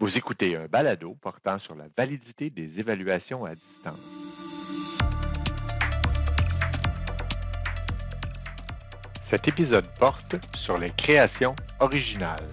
Vous écoutez un balado portant sur la validité des évaluations à distance. Cet épisode porte sur les créations originales.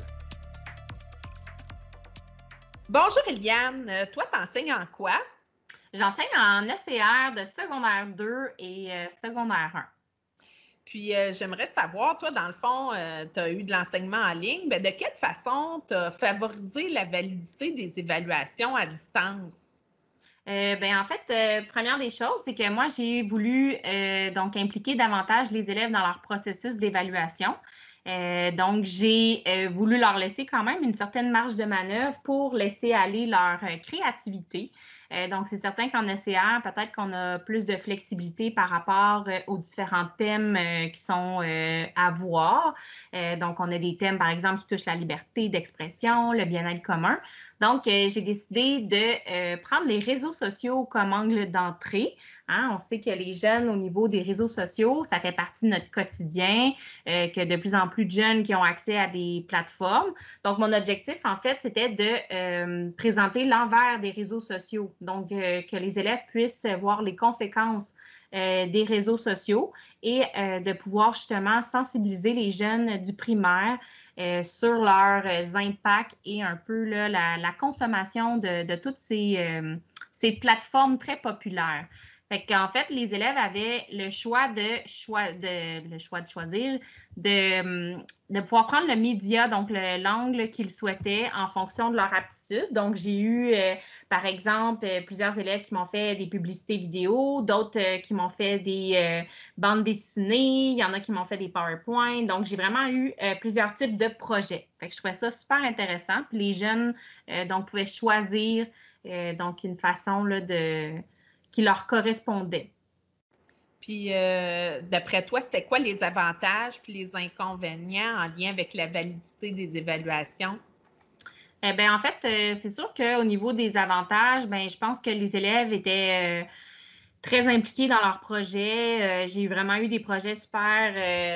Bonjour Eliane, toi t'enseignes en quoi? J'enseigne en ECR de secondaire 2 et secondaire 1. Puis j'aimerais savoir, toi dans le fond, tu as eu de l'enseignement en ligne, bien, de quelle façon tu as favorisé la validité des évaluations à distance? En fait, première des choses, c'est que moi, j'ai voulu donc impliquer davantage les élèves dans leur processus d'évaluation. Donc, j'ai voulu leur laisser quand même une certaine marge de manœuvre pour laisser aller leur créativité. Donc, c'est certain qu'en ECR, peut-être qu'on a plus de flexibilité par rapport aux différents thèmes qui sont à voir. Donc, on a des thèmes, par exemple, qui touchent la liberté d'expression, le bien-être commun. Donc, j'ai décidé de prendre les réseaux sociaux comme angle d'entrée. Hein? On sait que les jeunes, au niveau des réseaux sociaux, ça fait partie de notre quotidien, que de plus en plus de jeunes qui ont accès à des plateformes. Donc, mon objectif, en fait, c'était de présenter l'envers des réseaux sociaux. Donc, que les élèves puissent voir les conséquences des réseaux sociaux et de pouvoir justement sensibiliser les jeunes du primaire sur leurs impacts et un peu là, la consommation de toutes ces plateformes très populaires. Fait qu'en fait, les élèves avaient le choix de choisir de pouvoir prendre le média, donc l'angle qu'ils souhaitaient en fonction de leur aptitude. Donc, j'ai eu, par exemple, plusieurs élèves qui m'ont fait des publicités vidéo, d'autres qui m'ont fait des bandes dessinées, il y en a qui m'ont fait des PowerPoint. Donc, j'ai vraiment eu plusieurs types de projets. Fait que je trouvais ça super intéressant. Puis les jeunes, donc, pouvaient choisir donc une façon là, qui leur correspondait. Puis, d'après toi, c'était quoi les avantages puis les inconvénients en lien avec la validité des évaluations? En fait, c'est sûr qu'au niveau des avantages, je pense que les élèves étaient très impliqués dans leurs projets. J'ai vraiment eu des projets super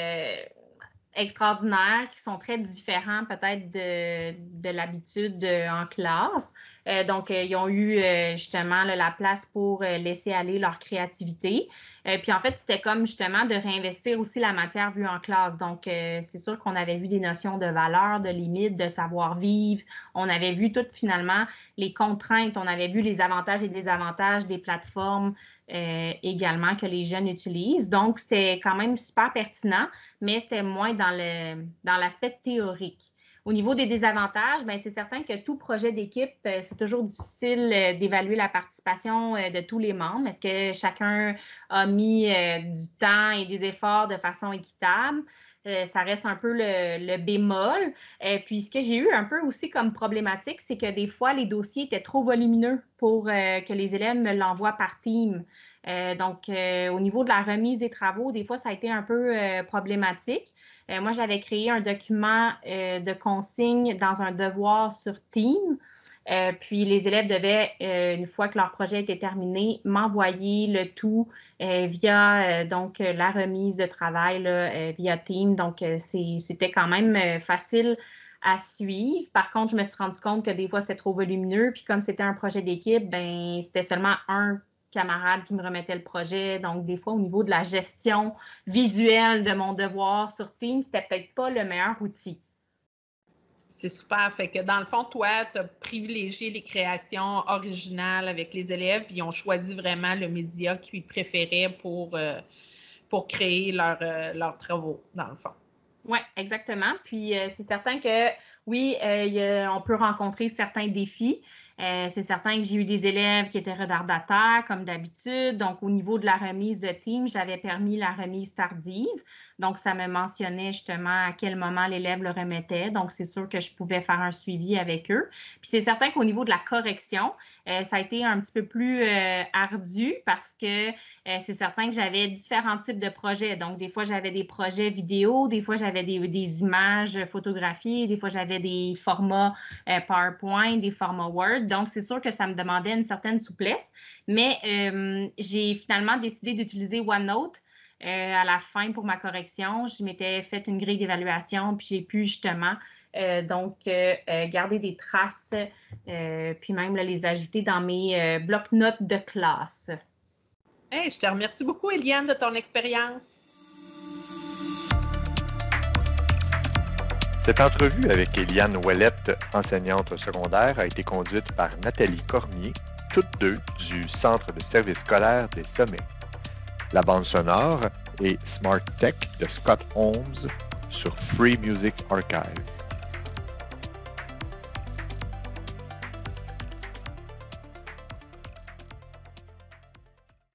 extraordinaires qui sont très différents peut-être de l'habitude en classe. Donc, ils ont eu justement là, la place pour laisser aller leur créativité. Puis en fait, c'était comme justement de réinvestir aussi la matière vue en classe. Donc, c'est sûr qu'on avait vu des notions de valeur, de limite, de savoir-vivre. On avait vu toutes finalement les contraintes. On avait vu les avantages et désavantages des plateformes également que les jeunes utilisent. Donc, c'était quand même super pertinent, mais c'était moins dans l'aspect théorique. Au niveau des désavantages, c'est certain que tout projet d'équipe, c'est toujours difficile d'évaluer la participation de tous les membres. Est-ce que chacun a mis du temps et des efforts de façon équitable? Ça reste un peu le bémol. Puis, ce que j'ai eu un peu aussi comme problématique, c'est que des fois, les dossiers étaient trop volumineux pour que les élèves me l'envoient par team. Donc, au niveau de la remise des travaux, des fois, ça a été un peu problématique. Moi, j'avais créé un document de consignes dans un devoir sur Team. Puis les élèves devaient, une fois que leur projet était terminé, m'envoyer le tout via donc la remise de travail là, via Team. Donc, c'était quand même facile à suivre. Par contre, je me suis rendu compte que des fois, c'était trop volumineux. Puis comme c'était un projet d'équipe, c'était seulement un camarade qui me remettait le projet. Donc, des fois, au niveau de la gestion visuelle de mon devoir sur Team, c'était peut-être pas le meilleur outil. C'est super. Fait que dans le fond, toi, tu as privilégié les créations originales avec les élèves, puis ils ont choisi vraiment le média qu'ils préféraient pour créer leurs travaux, dans le fond. Oui, exactement. Puis, c'est certain que oui, on peut rencontrer certains défis. C'est certain que j'ai eu des élèves qui étaient retardataires, comme d'habitude. Donc, au niveau de la remise de team, j'avais permis la remise tardive. Donc, ça me mentionnait justement à quel moment l'élève le remettait. Donc, c'est sûr que je pouvais faire un suivi avec eux. Puis, c'est certain qu'au niveau de la correction, ça a été un petit peu plus ardu parce que c'est certain que j'avais différents types de projets. Donc, des fois, j'avais des projets vidéo, des fois, j'avais des images photographiées, des fois, j'avais des formats PowerPoint, des formats Word. Donc, c'est sûr que ça me demandait une certaine souplesse, mais j'ai finalement décidé d'utiliser OneNote à la fin pour ma correction. Je m'étais fait une grille d'évaluation, puis j'ai pu justement Donc, garder des traces, puis même là, les ajouter dans mes blocs-notes de classe. Hey, je te remercie beaucoup, Éliane, de ton expérience. Cette entrevue avec Éliane Ouellette, enseignante secondaire, a été conduite par Nathalie Cormier, toutes deux du Centre de service scolaire des Sommets. La bande sonore est Smart Tech de Scott Holmes sur Free Music Archive.